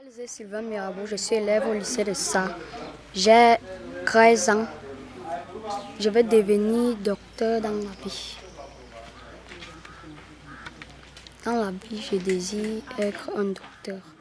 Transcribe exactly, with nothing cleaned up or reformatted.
m'appelle Sylvain Mirabeau, je suis élève au lycée de Sa. J'ai treize ans. Je vais devenir docteur dans la vie. Dans la vie, je désire être un docteur.